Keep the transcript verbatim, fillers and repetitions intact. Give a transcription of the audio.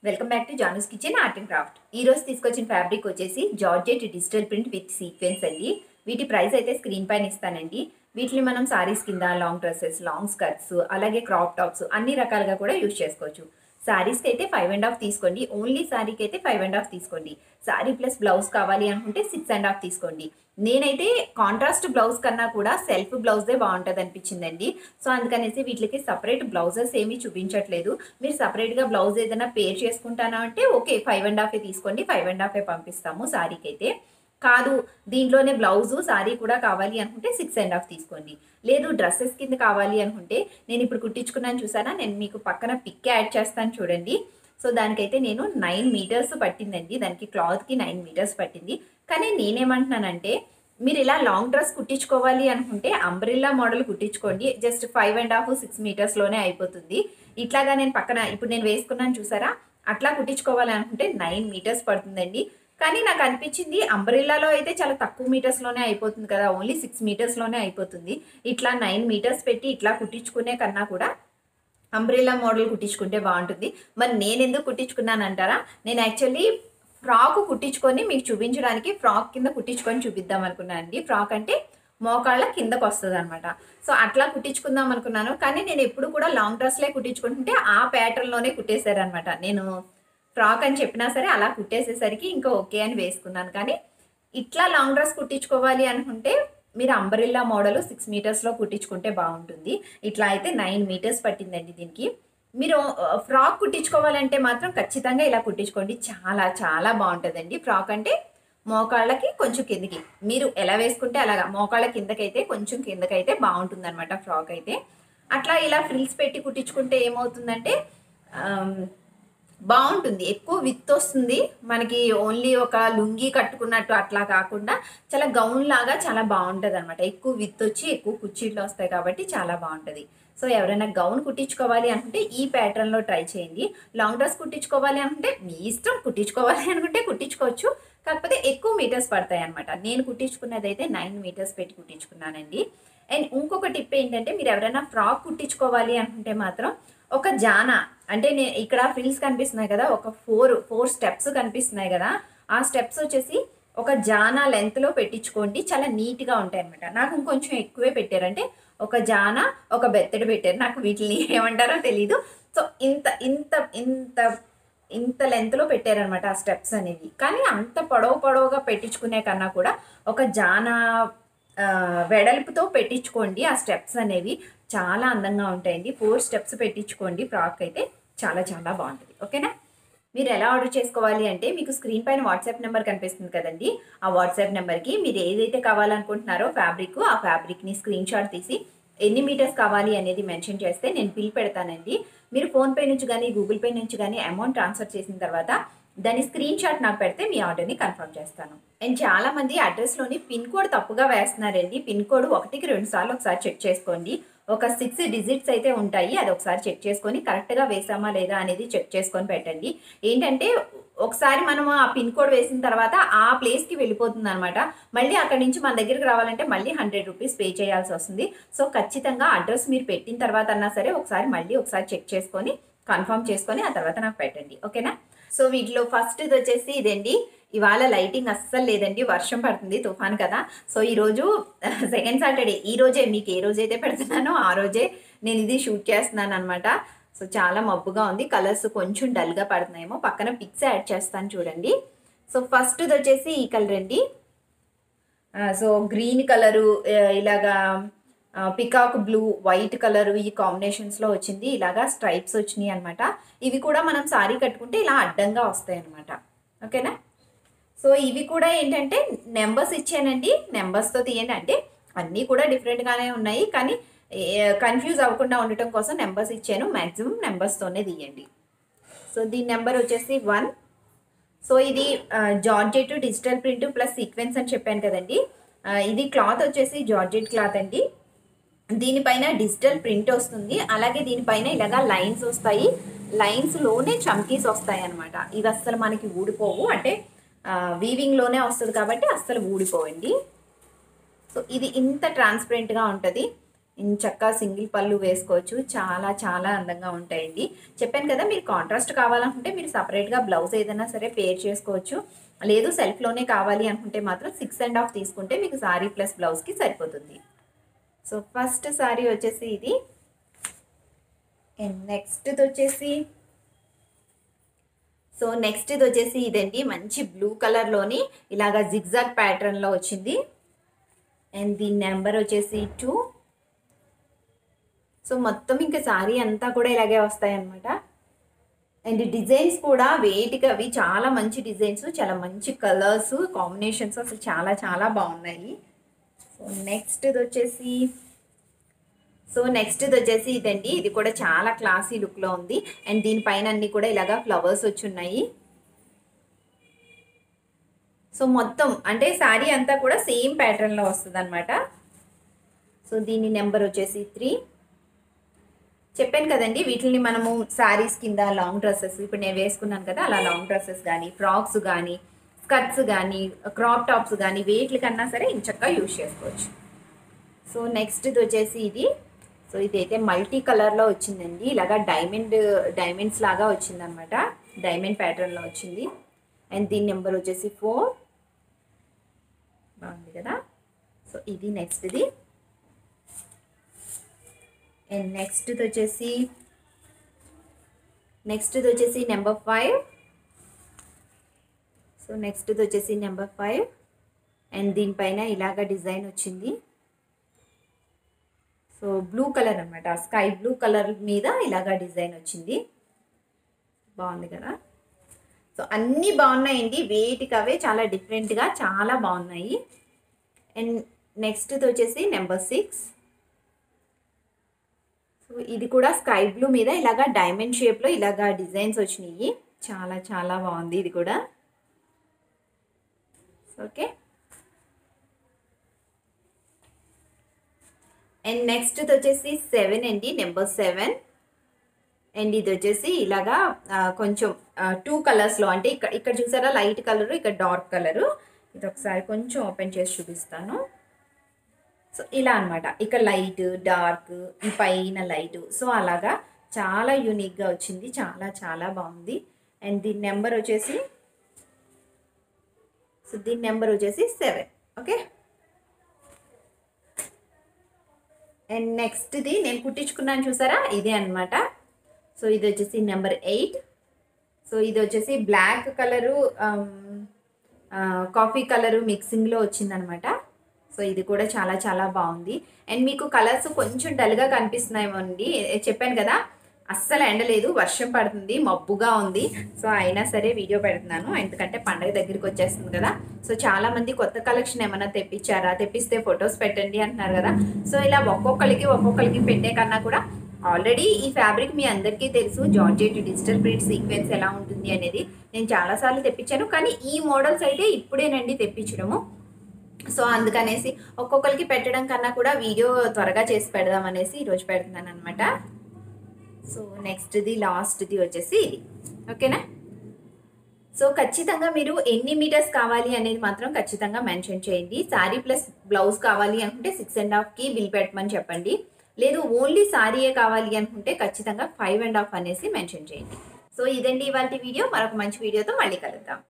Welcome back to Janu's kitchen art and craft. ఈ రోజు తీసుకొచ్చిన ఫ్యాబ్రిక్ వచ్చేసి georgette digital print with sequence అండి. వీటి ప్రైస్ అయితే స్క్రీన్ పైన ఇస్తానండి. వీటిని మనం సారీస్ కింద, లాంగ్ డ్రెస్సెస్, లాంగ్ స్కర్ట్స్, అలాగే క్రాప్ టాప్స్ అన్ని రకాలుగా కూడా యూజ్ చేసుకోవచ్చు. శారీస్కి అయితే ఫైవ్ అండ్ హాఫ్ తీసుకోండి. ఓన్లీ శారీకి అయితే ఫైవ్ అండ్ హాఫ్ తీసుకోండి. శారీ ప్లస్ బ్లౌజ్ కావాలి అనుకుంటే సిక్స్ అండ్ హాఫ్ తీసుకోండి. నేనైతే కాంట్రాస్ట్ బ్లౌజ్ కన్నా కూడా సెల్ఫ్ బ్లౌజే బాగుంటుంది అనిపించిందండి. సో అందుకనేసి వీటికి సపరేట్ బ్లౌజెస్ ఏమీ చూపించట్లేదు. మీరు సపరేట్గా బ్లౌజ్ ఏదైనా పేర్ చేసుకుంటానా అంటే ఓకే, ఫైవ్ అండ్ హాఫే తీసుకోండి, ఫైవ్ అండ్ హాఫే పంపిస్తాము. శారీకి అయితే కాదు, దీంట్లోనే బ్లౌజు శారీ కూడా కావాలి అనుకుంటే సిక్స్ అండ్ హాఫ్ తీసుకోండి. లేదు డ్రెస్సెస్ కింద కావాలి అనుకుంటే నేను ఇప్పుడు కుట్టించుకున్నాను చూసారా, నేను మీకు పక్కన పిక్ యాడ్ చేస్తాను చూడండి. సో దానికైతే నేను నైన్ మీటర్స్ పట్టిందండి, దానికి క్లాత్కి నైన్ మీటర్స్ పట్టింది. కానీ నేనేమంటున్నానంటే మీరు ఇలా లాంగ్ డ్రెస్ కుట్టించుకోవాలి అనుకుంటే అంబ్రిల్లా మోడల్ కుట్టించుకోండి. Just five and half six మీటర్స్లోనే అయిపోతుంది. ఇట్లాగా నేను పక్కన ఇప్పుడు నేను వేసుకున్నాను చూసారా, అట్లా కుట్టించుకోవాలి అనుకుంటే నైన్ మీటర్స్ పడుతుందండి. కానీ నాకు అనిపించింది అంబ్రిల్లాలో అయితే చాలా తక్కువ మీటర్స్లోనే అయిపోతుంది కదా, ఓన్లీ సిక్స్ మీటర్స్లోనే అయిపోతుంది. ఇట్లా నైన్ మీటర్స్ పెట్టి ఇట్లా కుట్టించుకునే కన్నా కూడా అంబ్రిల్లా మోడల్ కుట్టించుకుంటే బాగుంటుంది. మరి నేను ఎందుకు కుట్టించుకున్నాను అంటారా, నేను యాక్చువల్లీ ఫ్రాక్ కుట్టించుకొని మీకు చూపించడానికి ఫ్రాక్ కింద కుట్టించుకొని చూపిద్దాం అనుకున్నాను అండి. ఫ్రాక్ అంటే మోకాళ్ళ కిందకు వస్తుంది అనమాట. సో అట్లా కుట్టించుకుందాం అనుకున్నాను. కానీ నేను ఎప్పుడు కూడా లాంగ్ డ్రెస్లే కుట్టించుకుంటుంటే ఆ ప్యాటర్న్లోనే కుట్టేశారనమాట. నేను ఫ్రాక్ అని చెప్పినా సరే అలా కుట్టేసేసరికి ఇంకా ఓకే అని వేసుకున్నాను. కానీ ఇట్లా లాంగ్ డ్రెస్ కుట్టించుకోవాలి అనుకుంటే మీరు అంబ్రిల్లా మోడల్ సిక్స్ మీటర్స్లో కుట్టించుకుంటే బాగుంటుంది. ఇట్లా అయితే నైన్ మీటర్స్ పట్టిందండి దీనికి. మీరు ఫ్రాక్ కుట్టించుకోవాలంటే మాత్రం ఖచ్చితంగా ఇలా కుట్టించుకోండి, చాలా చాలా బాగుంటుందండి. ఫ్రాక్ అంటే మోకాళ్ళకి కొంచెం కిందకి మీరు ఎలా వేసుకుంటే అలాగా, మోకాళ్ళ కిందకైతే కొంచెం కిందకైతే బాగుంటుంది అనమాట ఫ్రాక్ అయితే. అట్లా ఇలా ఫ్రిల్స్ పెట్టి కుట్టించుకుంటే ఏమవుతుందంటే బాగుంటుంది, ఎక్కువ విత్ వస్తుంది మనకి. ఓన్లీ ఒక లుంగీ కట్టుకున్నట్టు అట్లా కాకుండా చాలా గౌన్ లాగా చాలా బాగుంటుంది అనమాట. ఎక్కువ విత్ వచ్చి ఎక్కువ కుర్చీలు వస్తాయి కాబట్టి చాలా బాగుంటుంది. సో ఎవరైనా గౌన్ కుట్టించుకోవాలి అనుకుంటే ఈ ప్యాటర్న్లో ట్రై చేయండి. లాంగ్ డ్రెస్ కుట్టించుకోవాలి అనుకుంటే మీ ఇష్టం, కుట్టించుకోవాలి అనుకుంటే కుట్టించుకోవచ్చు, కాకపోతే ఎక్కువ మీటర్స్ పడతాయి అనమాట. నేను కుట్టించుకున్నది అయితే నైన్ మీటర్స్ పెట్టి కుట్టించుకున్నానండి. అండ్ ఇంకొక టిప్ ఏంటంటే మీరు ఎవరైనా ఫ్రాక్ కుట్టించుకోవాలి అనుకుంటే మాత్రం ఒక జానా అంటే నేను ఇక్కడ ఫ్రిల్స్ కనిపిస్తున్నాయి కదా, ఒక ఫోర్ ఫోర్ స్టెప్స్ కనిపిస్తున్నాయి కదా, ఆ స్టెప్స్ వచ్చేసి ఒక జానా లెంత్లో పెట్టించుకోండి, చాలా నీట్గా ఉంటాయి అనమాట. నాకు ఇంకొంచెం ఎక్కువే పెట్టారంటే ఒక జానా ఒక బెత్తడి పెట్టారు, నాకు వీటిని ఏమంటారో తెలీదు. సో ఇంత ఇంత ఇంత ఇంత లెంత్లో పెట్టారనమాట ఆ స్టెప్స్ అనేవి. కానీ అంత పొడవు పొడవుగా పెట్టించుకునే కన్నా కూడా ఒక జానా వెడల్పుతో పెట్టించుకోండి. ఆ స్టెప్స్ అనేవి చాలా అందంగా ఉంటాయండి. ఫోర్ స్టెప్స్ పెట్టించుకోండి, ఫ్రాక్ అయితే చాలా చాలా బాగుంటుంది. ఓకేనా? మీరు ఎలా ఆర్డర్ చేసుకోవాలి అంటే మీకు స్క్రీన్ పైన వాట్సాప్ నెంబర్ కనిపిస్తుంది కదండి, ఆ వాట్సాప్ నెంబర్కి మీరు ఏదైతే కావాలనుకుంటున్నారో ఫ్యాబ్రిక్, ఆ ఫ్యాబ్రిక్ని స్క్రీన్ షాట్ తీసి ఎన్ని మీటర్స్ కావాలి అనేది మెన్షన్ చేస్తే నేను బిల్ పెడతానండి. మీరు ఫోన్పే నుంచి కానీ గూగుల్ పే నుంచి కానీ అమౌంట్ ట్రాన్స్ఫర్ చేసిన తర్వాత దాని స్క్రీన్ షాట్ నాకు పెడితే మీ ఆర్డర్ని కన్ఫర్మ్ చేస్తాను. అండ్ చాలామంది అడ్రస్లోని పిన్ కోడ్ తప్పుగా వేస్తున్నారండి. పిన్ కోడ్ ఒకటికి రెండు సార్లు ఒకసారి చెక్ చేసుకోండి. ఒక సిక్స్ డిజిట్స్ అయితే ఉంటాయి, అది ఒకసారి చెక్ చేసుకొని కరెక్ట్గా వేసామా లేదా అనేది చెక్ చేసుకొని పెట్టండి. ఏంటంటే ఒకసారి మనం ఆ పిన్ కోడ్ వేసిన తర్వాత ఆ ప్లేస్కి వెళ్ళిపోతుంది అనమాట. మళ్ళీ అక్కడి నుంచి మన దగ్గరికి రావాలంటే మళ్ళీ హండ్రెడ్ రూపీస్ పే చేయాల్సి వస్తుంది. సో ఖచ్చితంగా అడ్రస్ మీరు పెట్టిన తర్వాత అన్నా సరే ఒకసారి మళ్ళీ ఒకసారి చెక్ చేసుకొని కన్ఫర్మ్ చేసుకొని ఆ తర్వాత నాకు పెట్టండి. ఓకేనా? సో వీటిలో ఫస్ట్ ఇది వచ్చేసి ఇదండి. ఇవాళ లైటింగ్ అస్సలు లేదండి, వర్షం పడుతుంది, తుఫాన్ కదా. సో ఈరోజు సెకండ్ సాటర్డే, ఈ రోజే మీకు ఏ రోజైతే పెడుతున్నానో ఆ రోజే నేను ఇది షూట్ చేస్తున్నాను అనమాట. సో చాలా మబ్బుగా ఉంది, కలర్స్ కొంచెం డల్గా పడుతున్నాయేమో. పక్కన పిక్స్ యాడ్ చేస్తాను చూడండి. సో ఫస్ట్ది వచ్చేసి ఈ కలర్ అండి. సో గ్రీన్ కలరు, ఇలాగా పికాక్ బ్లూ, వైట్ కలర్ ఈ కాంబినేషన్స్లో వచ్చింది. ఇలాగా స్ట్రైప్స్ వచ్చినాయి అనమాట. ఇవి కూడా మనం సారీ కట్టుకుంటే ఇలా అడ్డంగా వస్తాయి అనమాట. ఓకేనా? సో ఇవి కూడా ఏంటంటే నెంబర్స్ ఇచ్చానండి, నెంబర్స్తో తీయండి. అంటే అన్నీ కూడా డిఫరెంట్గానే ఉన్నాయి, కానీ కన్ఫ్యూజ్ అవ్వకుండా ఉండటం కోసం నెంబర్స్ ఇచ్చాను. మ్యాక్సిమం నెంబర్స్తోనే తీయండి. సో దీని నెంబర్ వచ్చేసి వన్. సో ఇది georgette digital print plus sequence అని చెప్పాను కదండి. ఇది క్లాత్ వచ్చేసి జార్జెట్ క్లాత్ అండి. దీనిపైన డిజిటల్ ప్రింట్ వస్తుంది, అలాగే దీనిపైన ఇలాగా లైన్స్ వస్తాయి, లైన్స్లోనే చమ్కీస్ వస్తాయి అనమాట. ఇవి అస్సలు మనకి ఊడిపోవు, అంటే వీవింగ్లోనే వస్తుంది కాబట్టి అస్సలు ఊడిపోవండి. సో ఇది ఇంత ట్రాన్స్పరెంట్గా ఉంటుంది. ఇంచక్క సింగిల్ పళ్ళు వేసుకోవచ్చు. చాలా చాలా అందంగా ఉంటాయండి. చెప్పాను కదా, మీరు కాంట్రాస్ట్ కావాలనుకుంటే మీరు సపరేట్గా బ్లౌజ్ ఏదైనా సరే పేర్ చేసుకోవచ్చు. లేదు సెల్ఫ్లోనే కావాలి అనుకుంటే మాత్రం సిక్స్ అండ్ హాఫ్ తీసుకుంటే మీకు సారీ ప్లస్ బ్లౌజ్కి సరిపోతుంది. సో ఫస్ట్ సారీ వచ్చేసి ఇది. అండ్ నెక్స్ట్ది వచ్చేసి సో నెక్స్ట్ ఇది వచ్చేసి ఇదండి. మంచి బ్లూ కలర్లోని ఇలాగా జిగ్జాగ్ ప్యాటర్న్లో వచ్చింది. అండ్ దీని నెంబర్ వచ్చేసి టూ. సో మొత్తం ఇంకా సారీ అంతా కూడా ఇలాగే వస్తాయి అన్నమాట. అండ్ డిజైన్స్ కూడా వేటికి అవి చాలా మంచి డిజైన్స్, చాలా మంచి కలర్స్ కాంబినేషన్స్, అసలు చాలా చాలా బాగున్నాయి. సో నెక్స్ట్ ఇది వచ్చేసి సో నెక్స్ట్ ఇది వచ్చేసి ఇదండి. ఇది కూడా చాలా క్లాసీ లుక్లో ఉంది. అండ్ దీనిపైన అన్ని కూడా ఇలాగా ఫ్లవర్స్ వచ్చి ఉన్నాయి. సో మొత్తం అంటే శారీ అంతా కూడా సేమ్ ప్యాటర్న్లో వస్తుంది అనమాట. సో దీని నెంబర్ వచ్చేసి త్రీ. చెప్పాను కదండి, వీటిని మనము శారీస్ కింద లాంగ్ డ్రెస్సెస్, ఇప్పుడు నేను వేసుకున్నాను కదా అలా లాంగ్ డ్రెస్సెస్ కానీ, ఫ్రాక్స్ కానీ, స్కర్ట్స్ కానీ, క్రాప్ టాప్స్ కానీ వేటికన్నా సరే ఇంచక్క యూజ్ చేసుకోవచ్చు. సో నెక్స్ట్ ఇది వచ్చేసి ఇది. సో ఇదైతే మల్టీ కలర్లో వచ్చిందండి. ఇలాగా డైమండ్ డైమండ్స్ లాగా వచ్చిందనమాట. డైమండ్ ప్యాటర్న్లో వచ్చింది. అండ్ దీని నెంబర్ వచ్చేసి ఫోర్. బాగుంది కదా. సో ఇది నెక్స్ట్ది. అండ్ నెక్స్ట్ది వచ్చేసి నెక్స్ట్ది వచ్చేసి నెంబర్ ఫైవ్. సో నెక్స్ట్ది వచ్చేసి నెంబర్ ఫైవ్. అండ్ దీనిపైన ఇలాగ డిజైన్ వచ్చింది. సో బ్లూ కలర్ అనమాట, స్కై బ్లూ కలర్ మీద ఇలాగా డిజైన్ వచ్చింది. బాగుంది కదా. సో అన్నీ బాగున్నాయండి, వేటికి అవే చాలా డిఫరెంట్గా చాలా బాగున్నాయి. అండ్ నెక్స్ట్ది వచ్చేసి నెంబర్ సిక్స్. సో ఇది కూడా స్కై బ్లూ మీద ఇలాగా డైమండ్ షేప్లో ఇలాగా డిజైన్స్ వచ్చినాయి. చాలా చాలా బాగుంది ఇది కూడా. ఓకే. అండ్ నెక్స్ట్ వచ్చేసి సెవెన్ అండి, నెంబర్ సెవెన్. అండ్ ఇది వచ్చేసి ఇలాగా కొంచెం టూ కలర్స్లో, అంటే ఇక్కడ ఇక్కడ చూసారా లైట్ కలరు, ఇక్కడ డార్క్ కలరు. ఇది ఒకసారి కొంచెం ఓపెన్ చేసి చూపిస్తాను. సో ఇలా అనమాట, ఇక్కడ లైట్ డార్క్, ఈ పైన లైట్. సో అలాగా చాలా యూనిక్గా వచ్చింది, చాలా చాలా బాగుంది. అండ్ దీని నెంబర్ వచ్చేసి సో దీని నెంబర్ వచ్చేసి సెవెన్. ఓకే. అండ్ నెక్స్ట్ది నేను కుట్టించుకున్నాను చూసారా, ఇదే అనమాట. సో ఇది వచ్చేసి నెంబర్ ఎయిట్. సో ఇది వచ్చేసి బ్లాక్ కలరు కాఫీ కలరు మిక్సింగ్లో వచ్చిందనమాట. సో ఇది కూడా చాలా చాలా బాగుంది. అండ్ మీకు కలర్స్ కొంచెం డల్గా కనిపిస్తున్నాయేమో అండి, చెప్పాను కదా అస్సలు ఎండ లేదు, వర్షం పడుతుంది, మబ్బుగా ఉంది. సో అయినా సరే వీడియో పెడుతున్నాను, ఎందుకంటే పండగ దగ్గరికి వచ్చేస్తుంది కదా. సో చాలామంది కొత్త కలెక్షన్ ఏమైనా తెప్పించారా, తెప్పిస్తే ఫొటోస్ పెట్టండి అంటున్నారు కదా. సో ఇలా ఒక్కొక్కరికి ఒక్కొక్కరికి పెట్టే కన్నా కూడా ఆల్రెడీ ఈ ఫ్యాబ్రిక్ మీ అందరికీ తెలుసు, జార్జెట్ డిజిటల్ ప్రింట్ సీక్వెన్స్ ఎలా ఉంటుంది అనేది నేను చాలాసార్లు తెప్పించాను. కానీ ఈ మోడల్స్ అయితే ఇప్పుడేనండి తెప్పించడము. సో అందుకనేసి ఒక్కొక్కరికి పెట్టడం కన్నా కూడా వీడియో త్వరగా చేసి పెడదాం అనేసి ఈరోజు పెడుతున్నాను అనమాట. సో నెక్స్ట్ది లాస్ట్ది వచ్చేసి ఇది. ఓకేనా. సో ఖచ్చితంగా మీరు ఎన్ని మీటర్స్ కావాలి అనేది మాత్రం ఖచ్చితంగా మెన్షన్ చేయండి. శారీ ప్లస్ బ్లౌజ్ కావాలి అనుకుంటే సిక్స్ అండ్ హాఫ్కి బిల్ పెట్టమని చెప్పండి. లేదు ఓన్లీ శారీయే కావాలి అనుకుంటే ఖచ్చితంగా ఫైవ్ అండ్ హాఫ్ అనేసి మెన్షన్ చేయండి. సో ఇదండి ఇవాళ వీడియో. మరొక మంచి వీడియోతో మళ్ళీ కలుద్దాం.